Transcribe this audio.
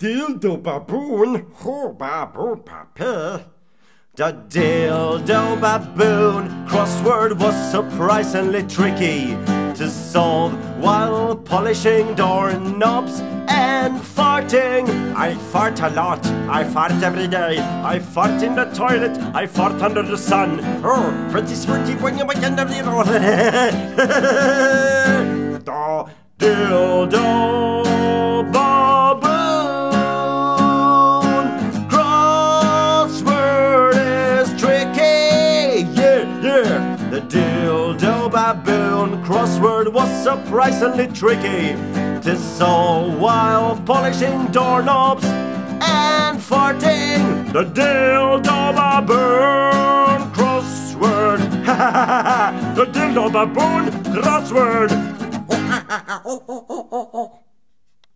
Dildo-Baboon, The Dildo-Baboon crossword was surprisingly tricky to solve while polishing doorknobs and farting. I fart a lot, I fart every day, I fart in the toilet, I fart under the sun. Oh, pretty squirty when you wake up the Dildo-Baboon crossword is tricky, yeah. The Dildo-Baboon crossword was surprisingly tricky to solve while polishing doorknobs and farting. The Dildo-Baboon crossword. The Dildo-Baboon crossword.